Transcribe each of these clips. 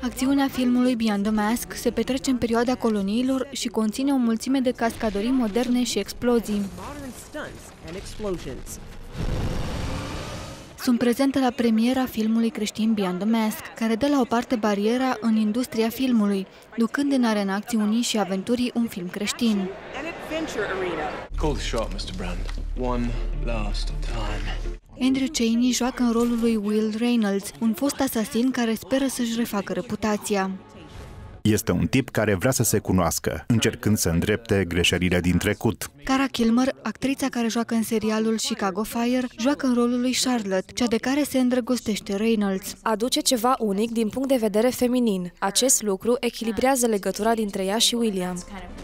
Acțiunea filmului Beyond the Mask se petrece în perioada coloniilor și conține o mulțime de cascadării moderne și explozii. Sunt prezente la premiera filmului creștin Beyond the Mask, care dă la o parte bariera în industria filmului, ducând în arena acțiunii și aventurii un film creștin. Andrew Cheney joacă în rolul lui Will Reynolds, un fost asasin care speră să-și refacă reputația. Este un tip care vrea să se cunoască, încercând să îndrepte greșelile din trecut. Cara Kilmer, actrița care joacă în serialul Chicago Fire, joacă în rolul lui Charlotte, cea de care se îndrăgostește Reynolds. Aduce ceva unic din punct de vedere feminin. Acest lucru echilibrează legătura dintre ea și William.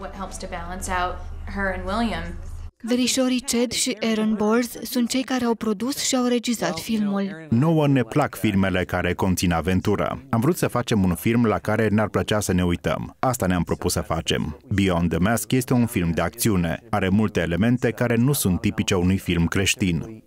Verișorii Chad și Aaron Bors sunt cei care au produs și au regizat filmul. Nouă ne plac filmele care conțin aventură. Am vrut să facem un film la care ne-ar plăcea să ne uităm. Asta ne-am propus să facem. Beyond the Mask este un film de acțiune. Are multe elemente care nu sunt tipice unui film creștin.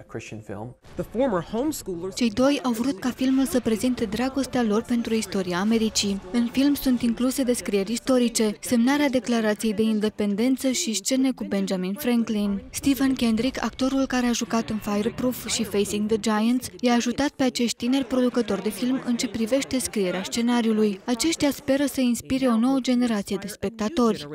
Cei doi au vrut ca filmul să prezinte dragostea lor pentru istoria Americii. În film sunt incluse descrieri istorice, semnarea declarației de independență și scene cu Benjamin Franklin. Stephen Kendrick, actorul care a jucat în Fireproof și Facing the Giants, i-a ajutat pe acești tineri producători de film în ce privește scrierea scenariului. Aceștia speră să inspire o nouă generație de spectatori.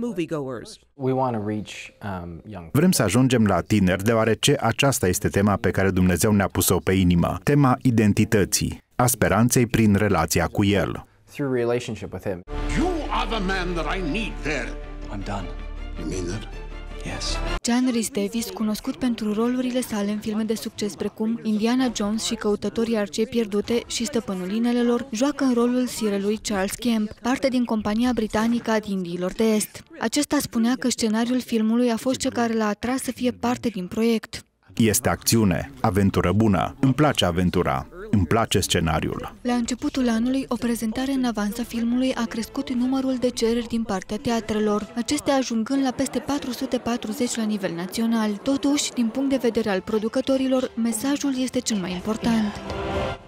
Vrem să ajungem la tineri, deoarece aceasta este tema pe care Dumnezeu ne-a pus-o pe inimă. Tema identității, a speranței prin relația cu El. John Rhys Davies, cunoscut pentru rolurile sale în filme de succes precum Indiana Jones și Căutătorii Arcei Pierdute și Stăpânul Inelelor, joacă în rolul sirelui Charles Kemp, parte din compania britanică a Indiilor de Est. Acesta spunea că scenariul filmului a fost cel care l-a atras să fie parte din proiect. Este acțiune, aventură bună. Îmi place aventura. Îmi place scenariul. La începutul anului, o prezentare în avans a filmului a crescut numărul de cereri din partea teatrelor, acestea ajungând la peste 440 la nivel național. Totuși, din punct de vedere al producătorilor, mesajul este cel mai important.